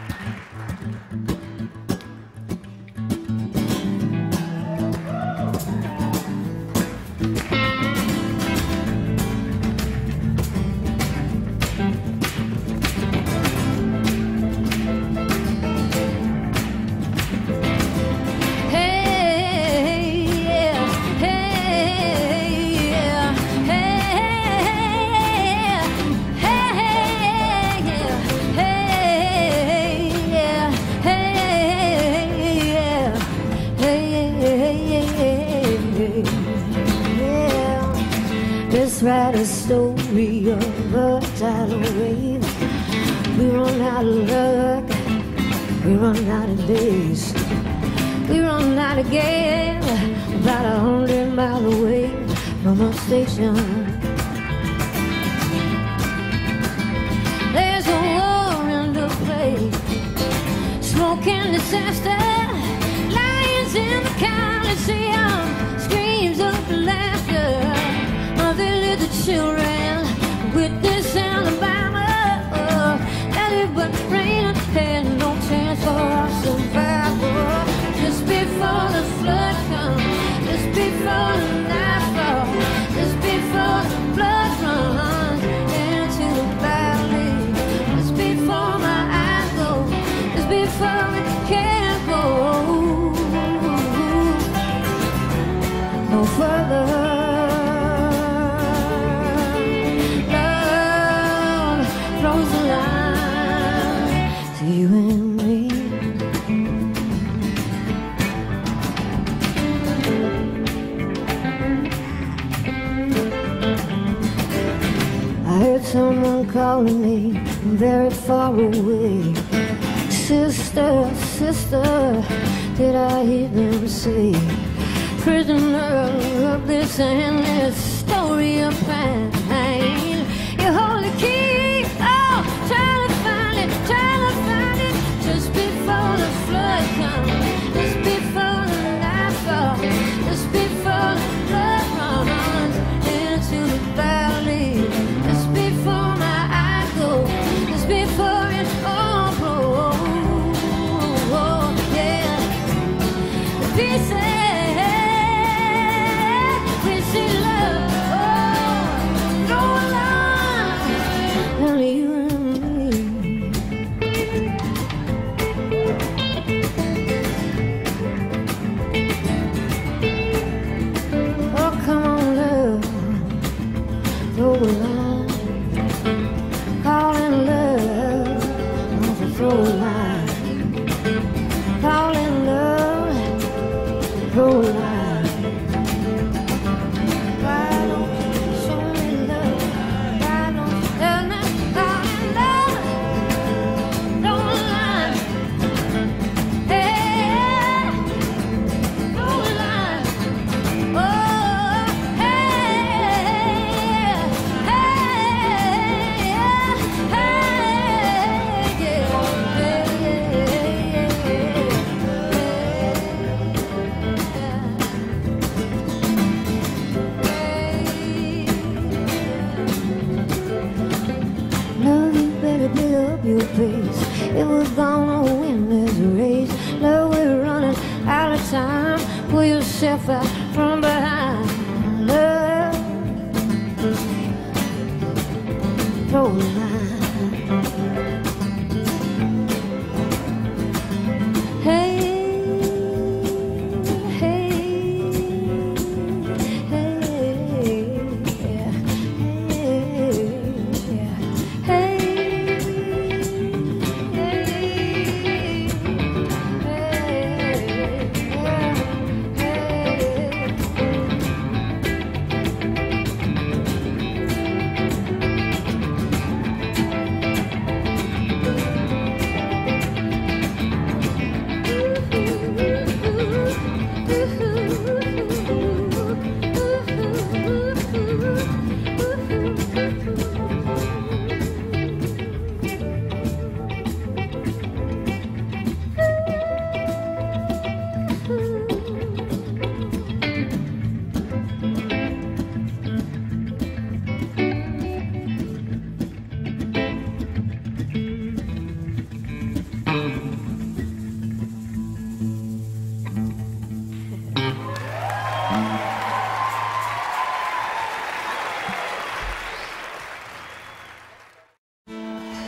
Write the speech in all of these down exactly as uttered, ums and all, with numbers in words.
Let's write a story of a tidal wave. We run out of luck, we run out of days, we run out of gas, about a hundred miles away from our station. There's a war in the place, smoke and disaster, lions in the Coliseum, screams of laughter. Mother little children witness Alabama. Oh, let it but rain and had no chance for our survival. Just before the flood comes, just before the nightfall, just before the blood runs into the valley, just before my eyes go, just before it can go no further. Throws the line to you and me. I heard someone calling me from very far away. Sister, sister, did I hear them say, prisoner of this endless story of pain, you hold the key, oh, trying to find it, trying to find it, just before the flood comes, just before the nightfall, just before the blood runs into the valley, just before my eyes go, just before it all blows, oh, yeah, the pieces, we see love. Throw a line, calling love, wants to throw a line, calling love, throw a line. Why don't you show me love? Why don't you tell me, calling love, throw a line, hey, throw a line, oh. Your face, it was gonna win this race. Love, we're running out of time. Pull yourself out from behind. Love, throw a line. Hey, hey, hey, yeah, hey, yeah, hey.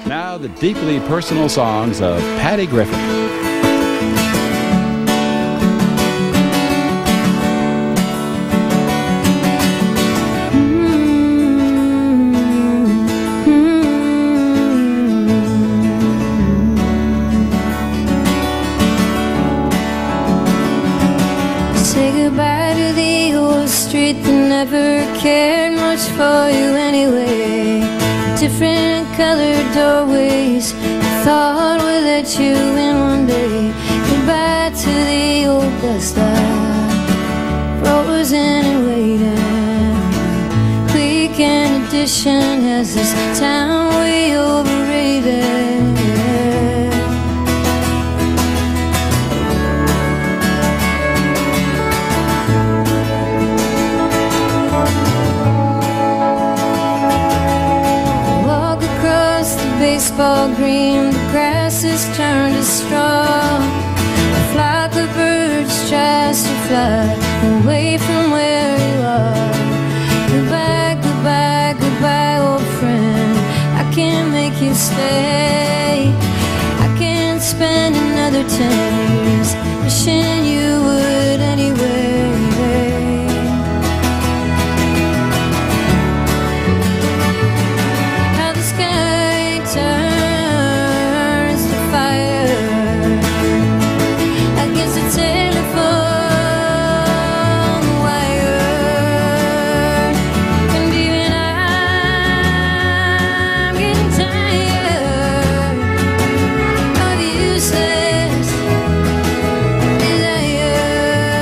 Now the deeply personal songs of Patty Griffin. Say goodbye to the old street that never cared much for you anyway. Different colored doorways I thought would let you in one day. Goodbye to the old bus stop, frozen and waiting. Weekend edition has this town way overrated. Baseball green, the grass is turned to straw. A flock of birds tries to fly away from where you are. Goodbye, goodbye, goodbye, old friend. I can't make you stay. I can't spend another ten years wishing you would anyway. Turns to fire against the telephone wire, and even I'm getting tired of useless desire.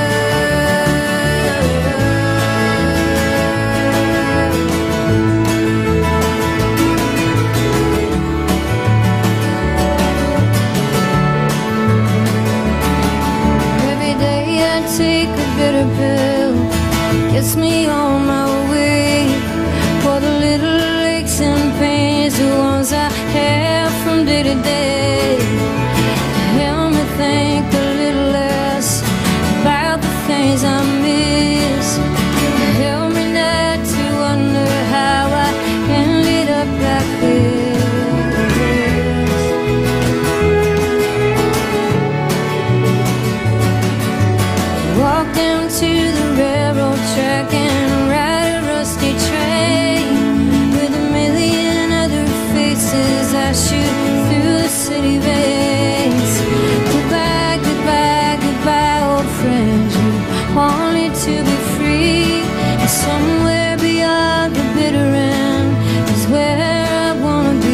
Take a bitter pill, gets me on my way. For the little aches and pains, the ones I have from day to day. Help me think a little less about the things I miss. Help me not to wonder how I ended up like this. Walk down to the railroad track and ride a rusty train with a million other faces I shoot through the city veins. Goodbye, goodbye, goodbye, old friend. You wanted to be free, and somewhere beyond the bitter end is where I wanna be.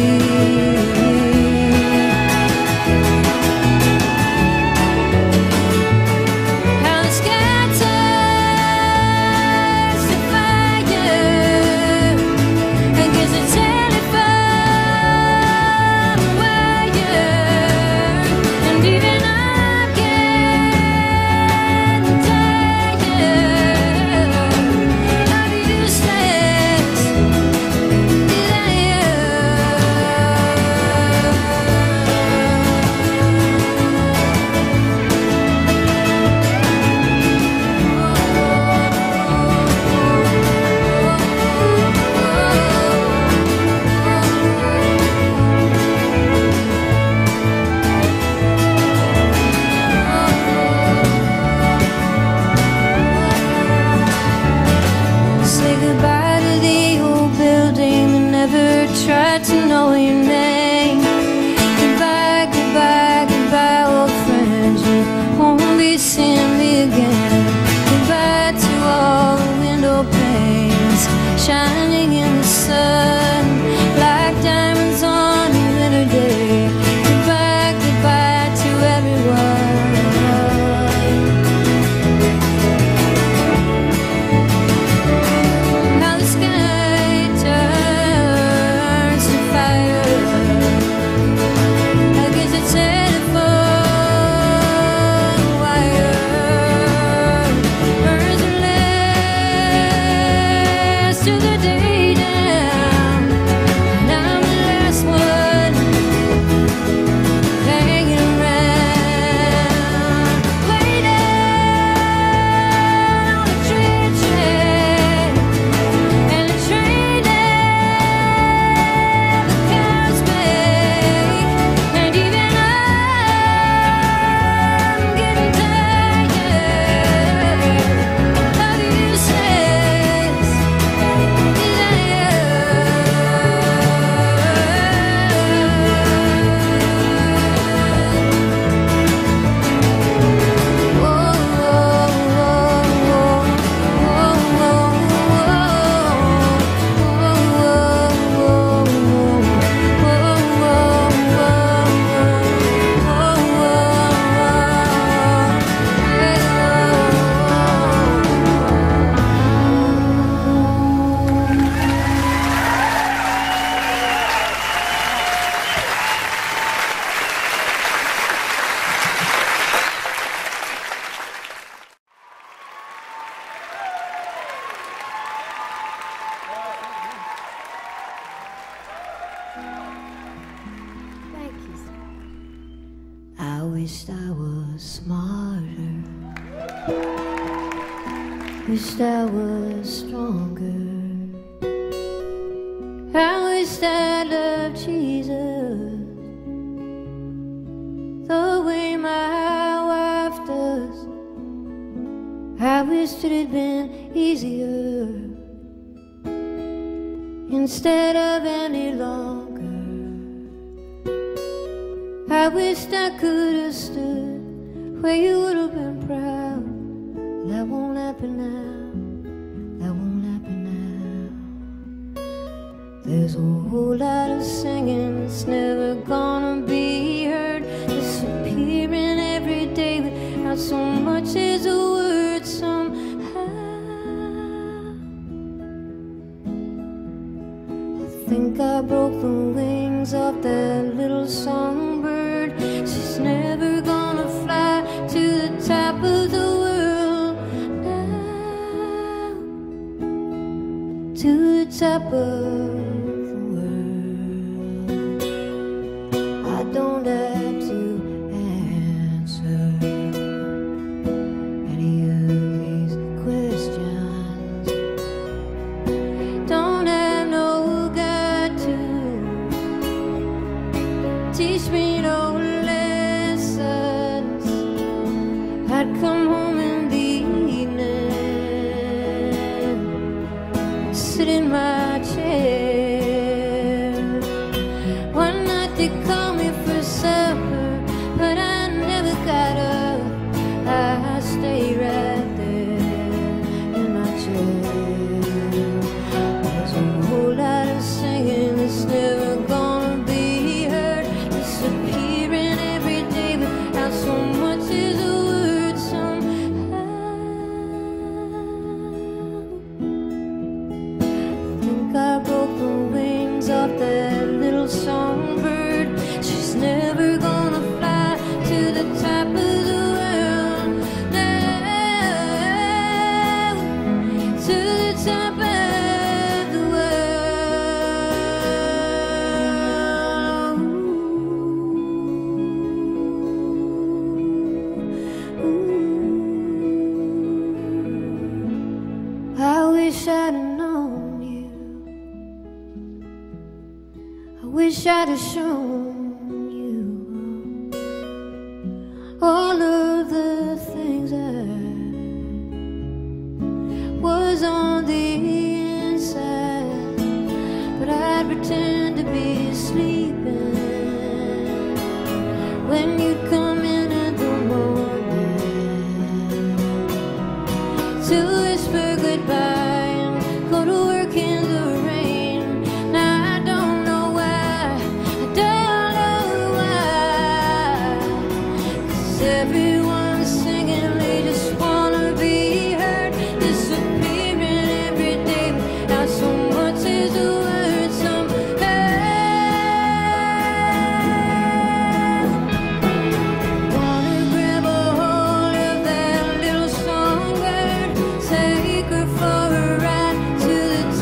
Tried to know your name. Goodbye, goodbye, goodbye, old friend. You won't be seeing me again. Goodbye to all the window panes shining in the sun like diamonds on a winter day. Goodbye, goodbye to everyone. Now the sky turns to fire against the telephone wire. Burns the last to the day down, and I'm the last one hanging around, waiting on a train track, and the train never comes back. wished I was smarter. Wished I was stronger. I wished I loved Jesus the way my wife does. I wished it had been easier instead of any longer. I wished I could have stood where you would have been proud. That won't happen now. That won't happen now. There's a whole lot of singing that's never gonna be heard, disappearing every day without so much as a word somehow. I think I broke the wings off that little songbird. She's never gonna fly to the top of the world now, to the top of the world. I don't have to answer any of these questions. Don't have no God to teach me no lessons. I'd come home in the evening, sit in my chair. One night they called me for supper, but I never got up. I stayed right there in my chair. There's a whole lot of singing that's never gonna be heard, disappearing every day without so much as a word somehow. I think I broke the wings off that little songbird. She's never gonna fly to the top of the world now, to the top of the world. Ooh. I wish I'd have known you. I wish I'd have shown you all of the things that was on the inside, but I'd pretend to be sleeping when you'd come in in the morning to whisper goodbye and go to work in the rain. Now I don't know why, I don't know why, 'cause everyone's singing, they just wanna be heard, disappearing every day without so much as a word somehow. Wanna grab a hold of that little songbird, take her for a ride to the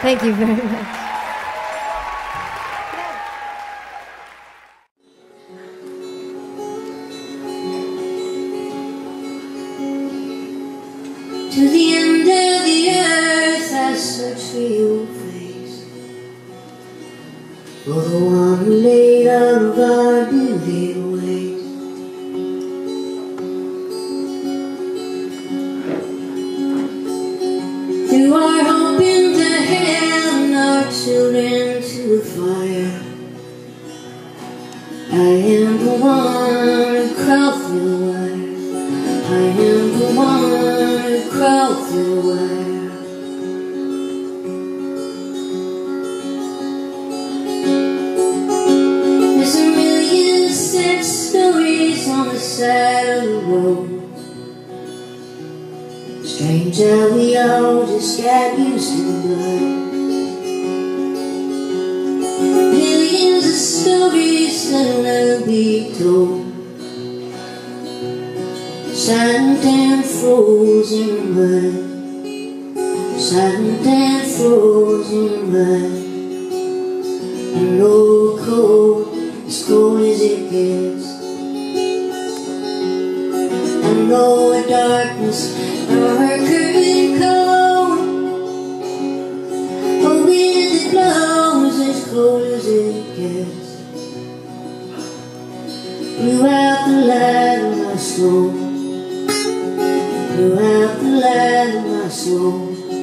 Thank you very much. To the end of the earth I search for your face, for the one who laid out of our beauty ways. Through our hope into hell and our children to the fire, I am the one who crawled through the wire. I am the one who crawled through the wire. There's a million sad stories on the side of the road. Strange how we all just got used to the blood. Millions of stories that'll never be told, silent and frozen in mud, silent and frozen in mud. I know cold, as cold as it gets. I know a darkness, nor her curtain cold. A wind that blows as cold as it gets. Blew out the light of my soul, throughout the light of my soul.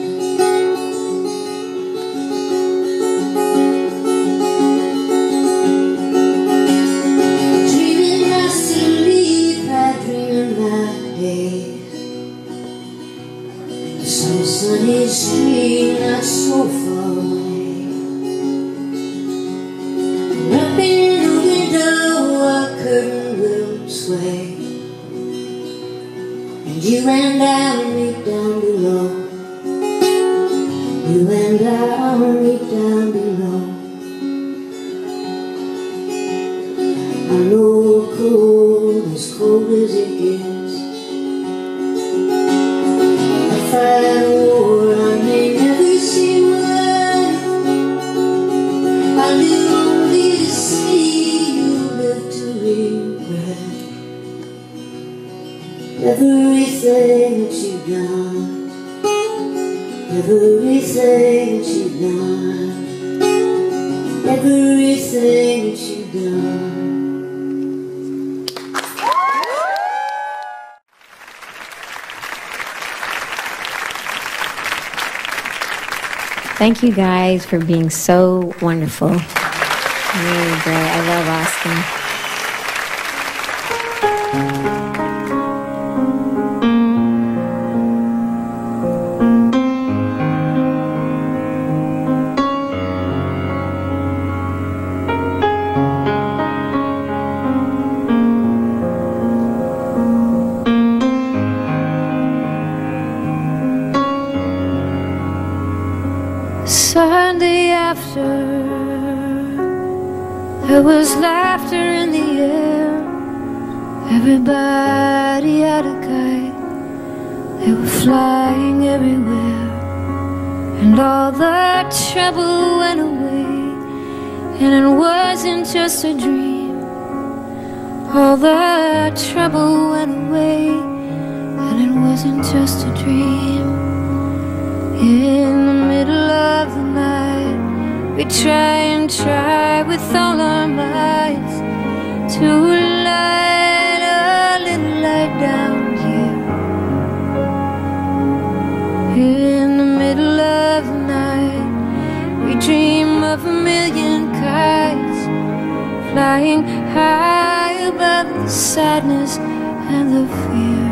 Dreaming my sleep, I dream my days. Some sunny street not so far away. And up in the window a curtain will sway, and you and I will meet down below. You and I will meet down below. I know cold, as cold as it gets. I fight a war I may never see won. I live only to see you live to regret everything that you've done, everything that you've done, everything that you've done. Thank you guys for being so wonderful. Really great. I love Austin. Sunday after, there was laughter in the air. Everybody had a kite, they were flying everywhere. And all the trouble went away, and it wasn't just a dream. All the trouble went away, and it wasn't just a dream. In the middle of the night, we try and try with all our mights to light a little light down here. In the middle of the night, we dream of a million kites flying high above the sadness and the fear.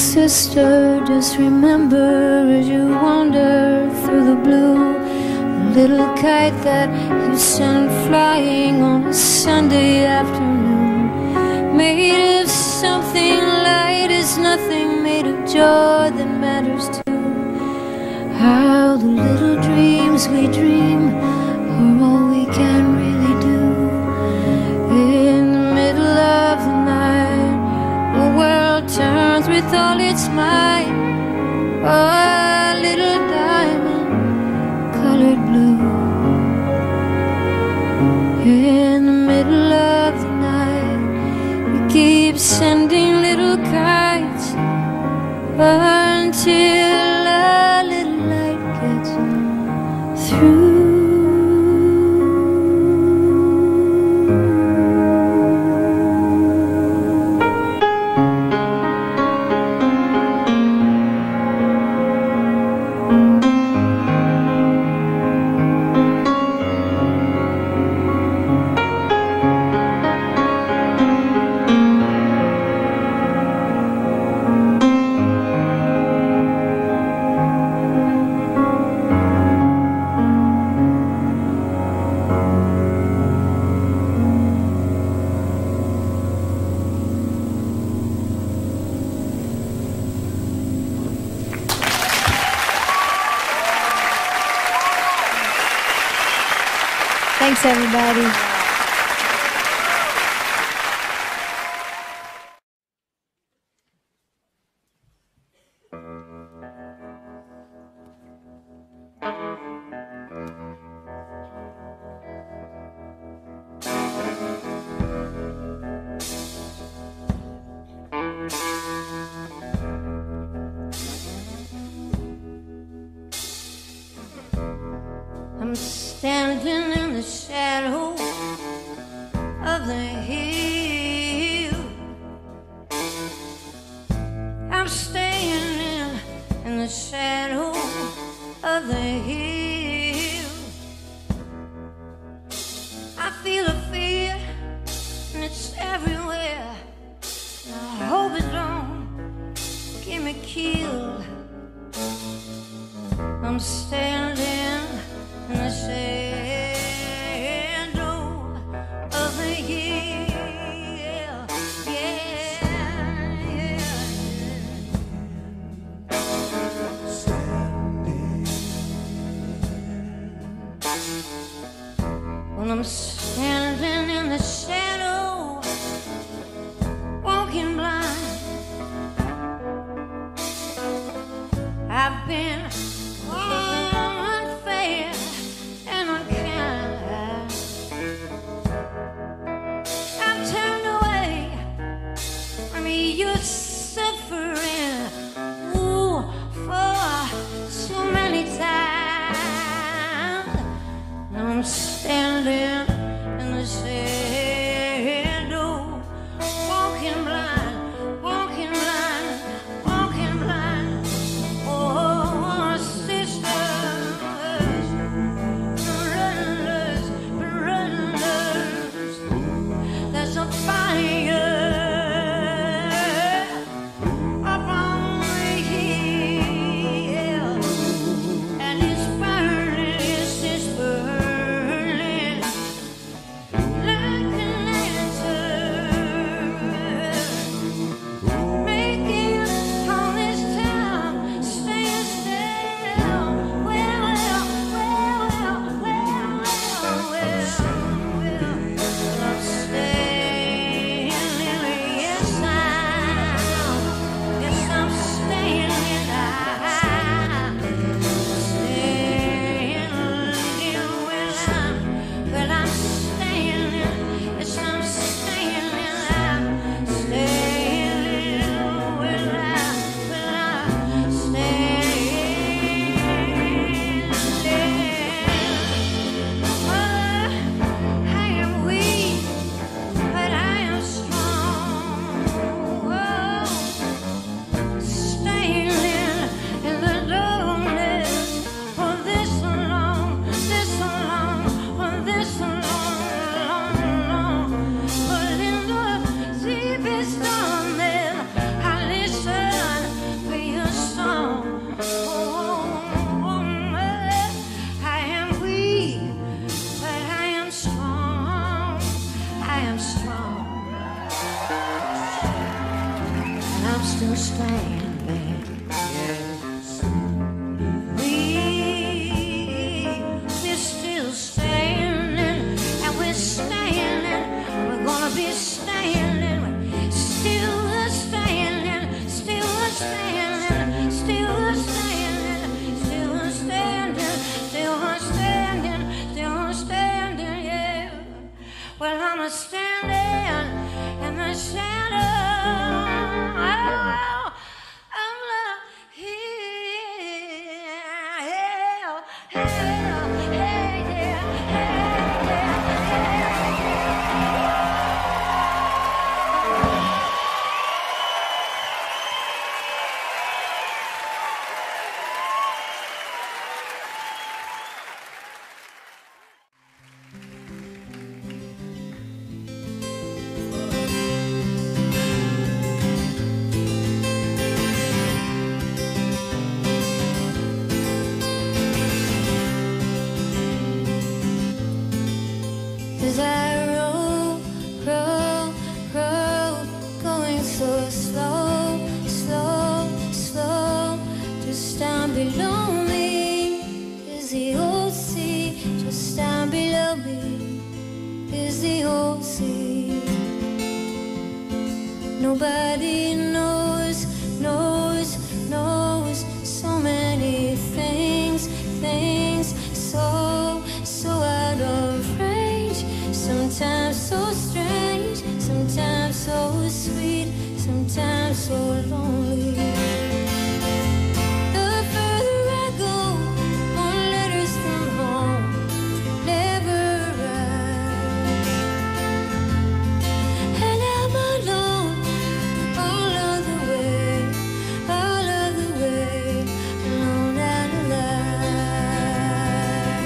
Sister, just remember as you wander through the blue, the little kite that you sent flying on a Sunday afternoon, made of something light as nothing, made of joy that matters too. How the little dreams we dream are all we can really do. In the middle of the night, the world turns with all its might. Oh, little diamond colored blue. In the middle of the night, we keep sending little kites until a little light gets through. Thanks, everybody. I'm standing in the shadow of the hill. I'm staying in, in the shadow of the hill. I feel a fear and it's everywhere. And I hope it don't get me killed. I'm standing in the shadow of the hill. Yeah, yeah. When I'm standing in the shadow, walking blind, I've been unfair and unkind. I've turned away from your suffering, ooh, for so many times. Now I'm standing in the shadow gonna stand in the shadow. Oh, I'm not here. Hell, hell, hey, yeah, hey, as I roll, roll, roll, going so slow, slow, slow. Just down below me is the old sea. Just down below me is the old sea. Nobody knows, knows, knows so many things, things so, so out of range. Sometimes so strange, sometimes so sweet, sometimes so lonely. The further I go, more letters from home never arrive, and I'm alone all of the way, all of the way, alone and alive.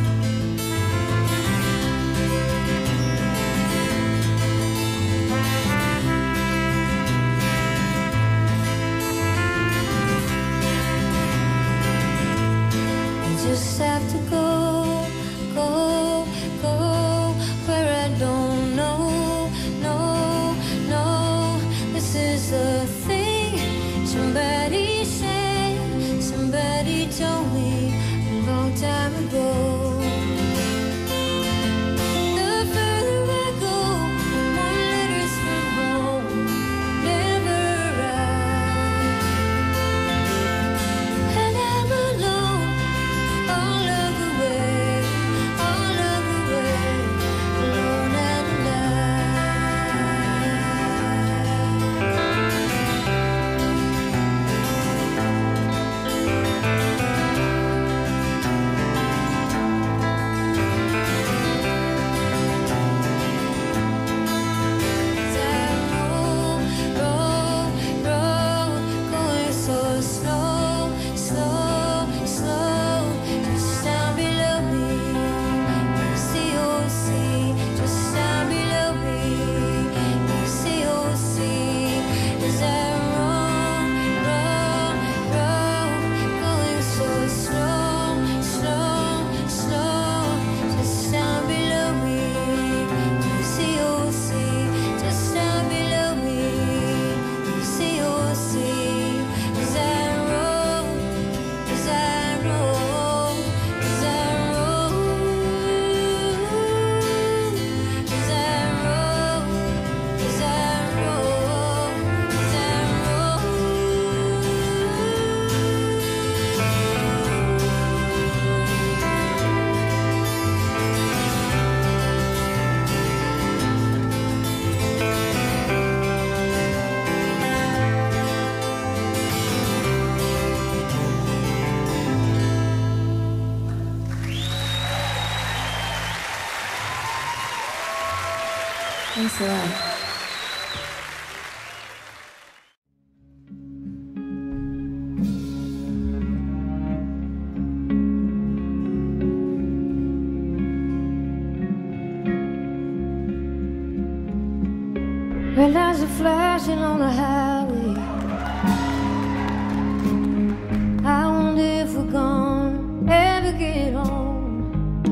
Just have to go, go, go where I don't know, no, no. This is the thing somebody said, somebody told me a long time ago. The further I go, more letters from home never arrive, and I'm alone all of the way, all of the way, alone and as I roll, roll, roll, going so slow, slow, slow. Just down below me is the old sea. Just down below me is the old sea. As I roll, roll, roll, going so slow, slow, slow. Just down below me is the old sea. Just down below me is the old sea. As I roll, as I roll, as I roll, as I roll, as I roll, as I Thanks a lot. red lights are flashing on the highway. I wonder if we're gonna ever get home.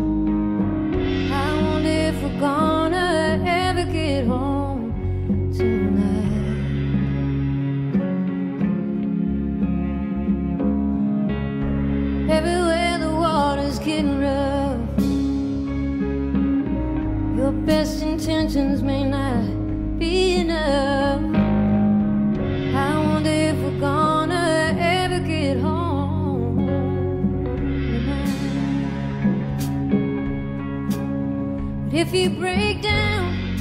I wonder if we're gonna ever get home tonight. Everywhere the water's getting rough, your best intentions may not be enough. I wonder if we're gonna ever get home tonight. But if you break down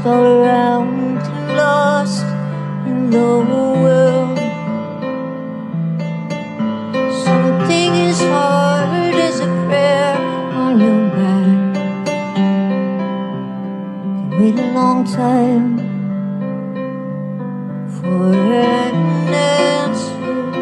tossed all around and lost in the world. Something as hard as a prayer on your back can wait a long time for an answer.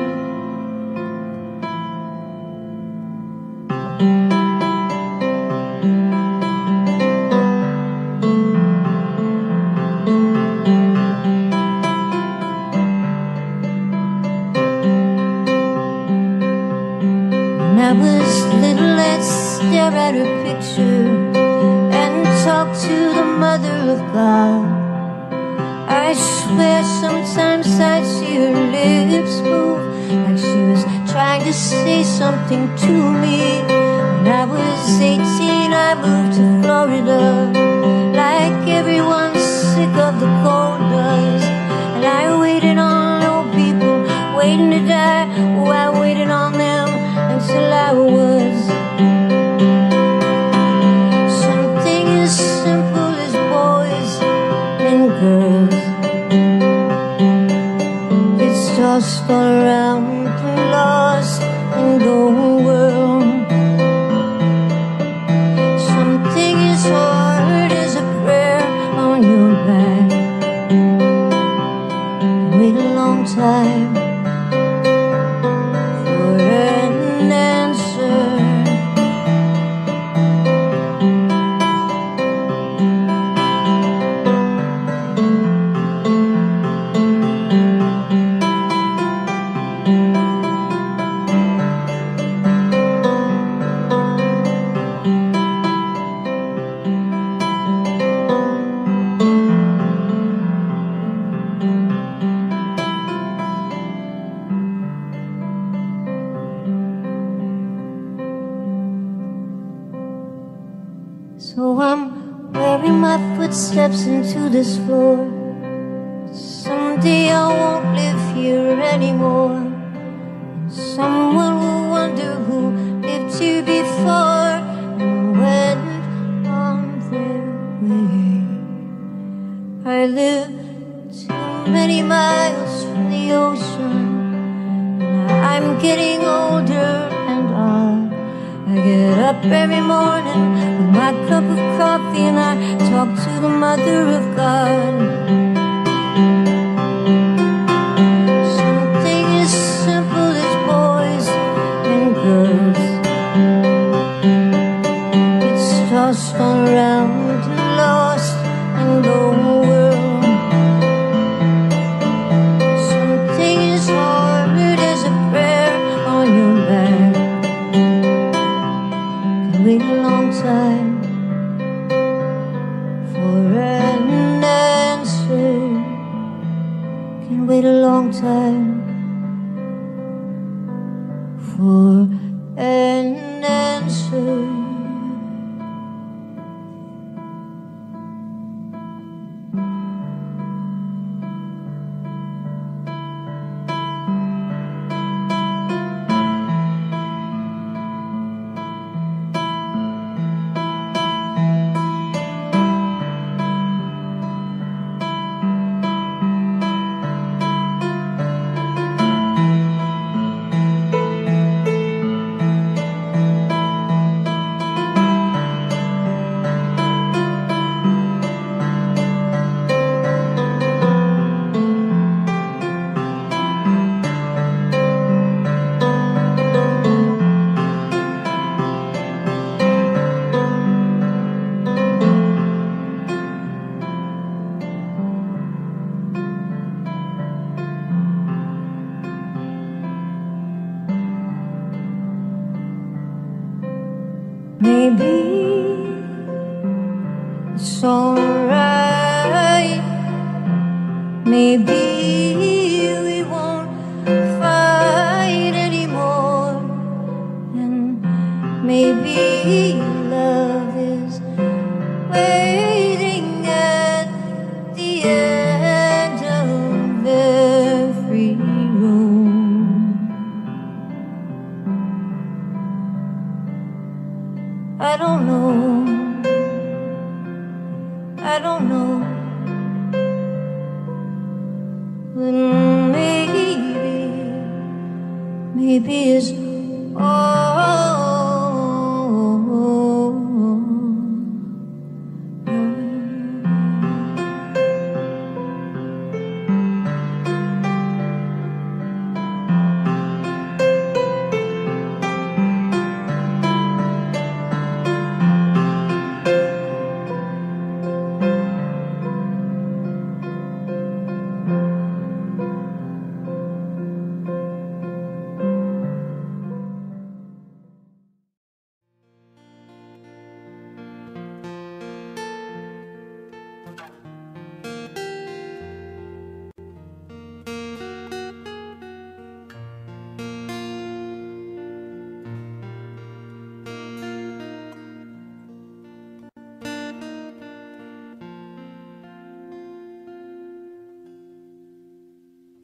When I was little, I'd stare at her picture and talk to the Mother of God. I swear sometimes I'd see her lips move like she was trying to say something to me. When I was eighteen, I moved to Florida, like everyone's sick of the cold does. And I waited on old people waiting to die. Oh, I waited on them until I was something as simple as boys and girls. It's tossed all around and lost in the world. Something as hard as a prayer on your back. Wait a long time for an answer. So I'm wearing my footsteps into this floor. Someday I won't live here anymore. Someone will wonder who lived here before and went on their way. I live too many miles from the ocean. I'm getting older and old. I get up every morning with my cup of coffee and I talk to the Mother of God. Something as simple as boys and girls. It's tossed all around and lost in the world. Something as hard as a prayer on your back. Wait a long time for an answer. Can wait a long time for an answer. Maybe it's alright. Maybe we won't fight anymore. And maybe love is waiting at the end of every road. I don't know. I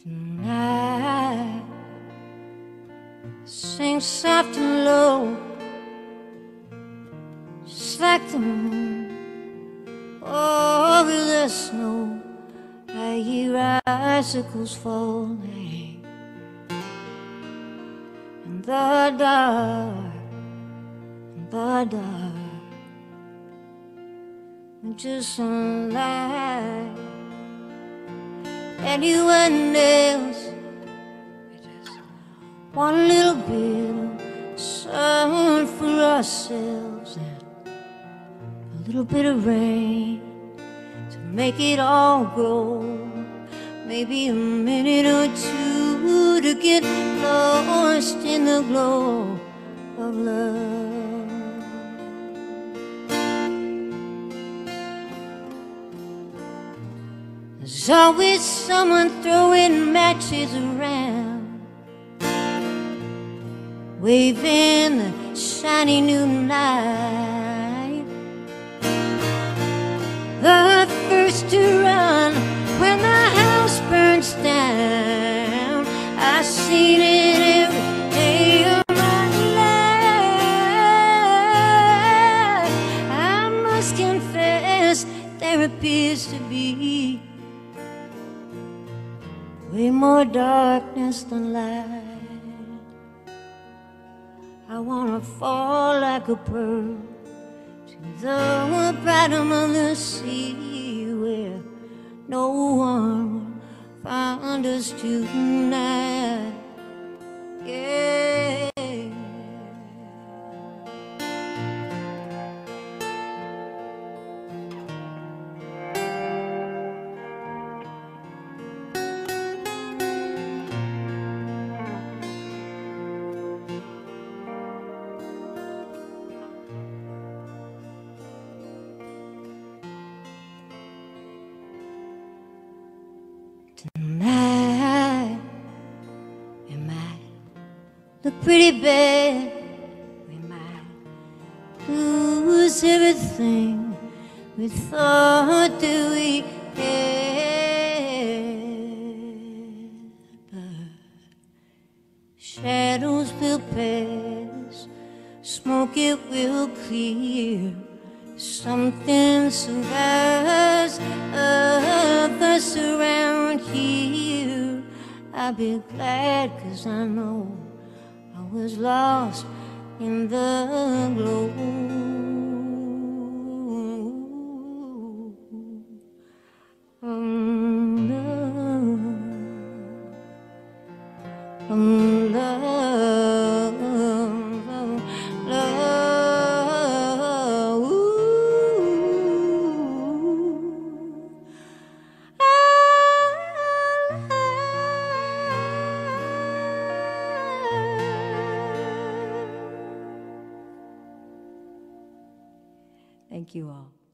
Tonight, sing soft and low, just like the moon over the snow. I hear icicles falling in the dark, in the dark, winter sunlight. Anyone else, just one little bit of sun for ourselves and a little bit of rain to make it all grow. Maybe a minute or two to get lost in the glow of love. There's always someone throwing matches around, waving the shiny new light. The first to run when the house burns down. I've seen it every day of my life. I must confess, there appears to be way more darkness than light. I wanna fall like a pearl to the bottom of the sea, where no one will find us tonight. Yeah. Tonight, we might look pretty bad. We might lose everything we thought that we had. But shadows will pass, smoke it will clear. Something survives of us around here. I'll be glad, 'cause I know I was lost in the glow of love, of love, of love. Thank you all.